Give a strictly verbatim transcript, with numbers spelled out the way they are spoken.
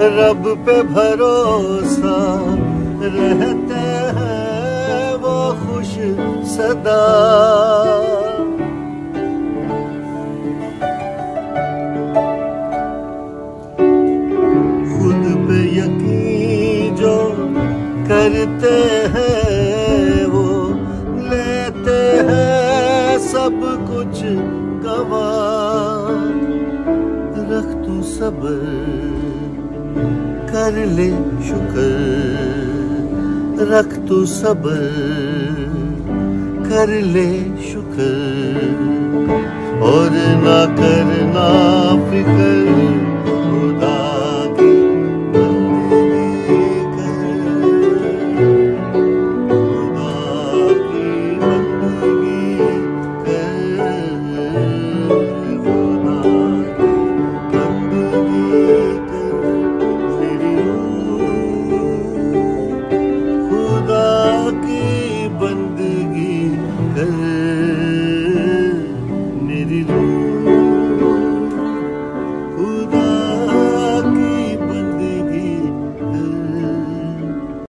रब पे भरोसा रहते हैं वो खुश सदा। खुद पे यकीन जो करते हैं वो लेते हैं सब कुछ गवा। रख तू सब्र कर ले शुक्र, रख तू सब्र कर ले शुक्र, और ना करना फिक्र खुदा